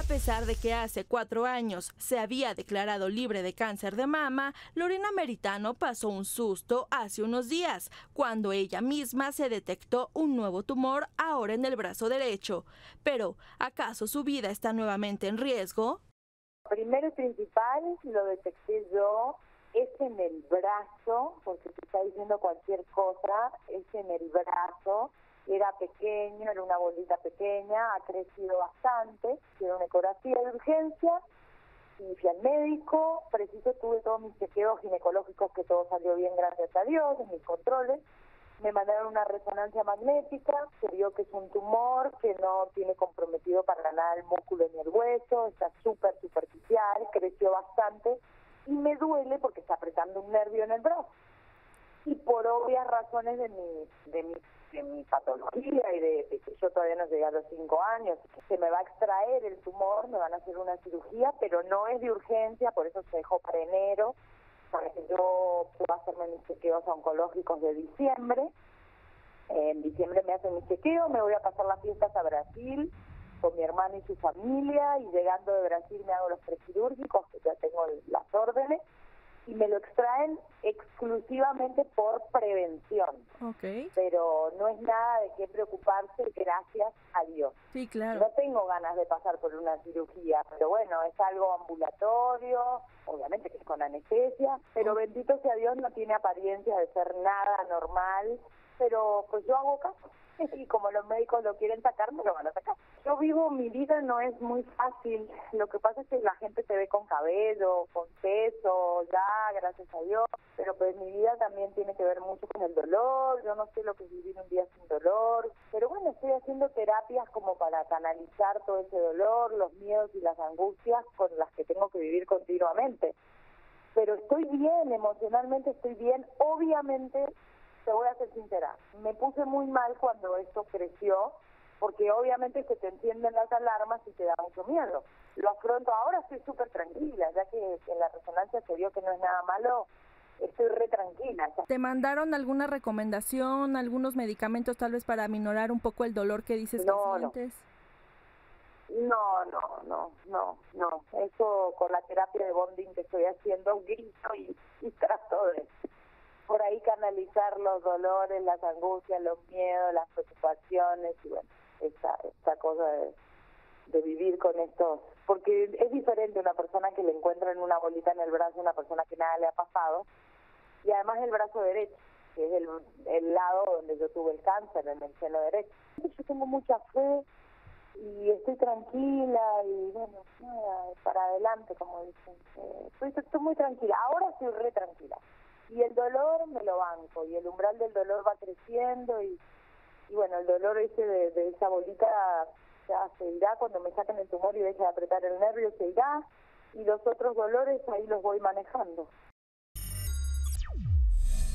pesar de que hace 4 años se había declarado libre de cáncer de mama, Lorena Meritano pasó un susto hace unos días, cuando ella misma se detectó un nuevo tumor ahora en el brazo derecho. Pero, ¿acaso su vida está nuevamente en riesgo? Primero y principal, lo detecté yo, es en el brazo, porque te está diciendo cualquier cosa, es en el brazo. Era pequeño, era una bolita pequeña, ha crecido bastante, tiene una ecografía de urgencia y fui al médico, preciso tuve todos mis chequeos ginecológicos, que todo salió bien, gracias a Dios, en mis controles. Me mandaron una resonancia magnética, se vio que es un tumor que no tiene comprometido para nada el músculo ni el hueso, está súper superficial, creció bastante y me duele porque está apretando un nervio en el brazo. Y por obvias razones de mi patología y de que yo todavía no llegué a los 5 años, se me va a extraer el tumor, me van a hacer una cirugía, pero no es de urgencia, por eso se dejó para enero, para que yo pueda hacerme mis chequeos oncológicos de diciembre. En diciembre me hacen mis chequeos, me voy a pasar las fiestas a Brasil con mi hermano y su familia, y llegando de Brasil me hago los prequirúrgicos, que ya tengo las órdenes, y me lo extraen exclusivamente por prevención. Ok. Pero no es nada de qué preocuparse, gracias a Dios. Sí, claro. No tengo ganas de pasar por una cirugía, pero bueno, es algo ambulatorio, obviamente que es con anestesia, pero bendito sea Dios, no tiene apariencia de ser nada normal, pero pues yo hago caso. Y como los médicos lo quieren sacar, me lo van a sacar. Yo vivo, mi vida no es muy fácil. Lo que pasa es que la gente se ve con cabello, con peso, ya, gracias a Dios. Pero pues mi vida también tiene que ver mucho con el dolor. Yo no sé lo que es vivir un día sin dolor. Pero bueno, estoy haciendo terapias como para canalizar todo ese dolor, los miedos y las angustias con las que tengo que vivir continuamente. Pero estoy bien, emocionalmente estoy bien. Obviamente, te voy a ser sincera, me puse muy mal cuando esto creció, porque obviamente se te encienden las alarmas y te da mucho miedo. Lo afronto ahora, estoy súper tranquila, ya que en la resonancia se vio que no es nada malo, estoy re tranquila. ¿Te mandaron alguna recomendación, algunos medicamentos tal vez para aminorar un poco el dolor que dices que sientes? No. Eso con la terapia de bonding que estoy haciendo, grito y trato de por ahí canalizar los dolores, las angustias, los miedos, las preocupaciones y bueno, esta cosa de vivir con estos, porque es diferente una persona que le encuentran una bolita en el brazo, una persona que nada le ha pasado, y además el brazo derecho, que es el lado donde yo tuve el cáncer, en el seno derecho. Yo tengo mucha fe y estoy tranquila y bueno, nada, para adelante, como dicen. Estoy muy tranquila, ahora estoy re tranquila. Y el dolor me lo banco, y el umbral del dolor va creciendo, y bueno, el dolor ese de esa bolita ya se irá cuando me saquen el tumor y deje de apretar el nervio, se irá, y los otros dolores ahí los voy manejando.